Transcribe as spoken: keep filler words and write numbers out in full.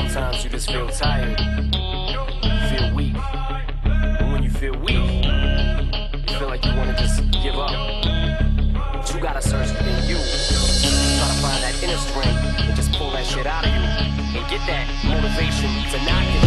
Sometimes you just feel tired, you feel weak. And when you feel weak, you feel like you want to just give up. But you gotta search within you. Try to find that inner strength and just pull that shit out of you. And get that motivation to not give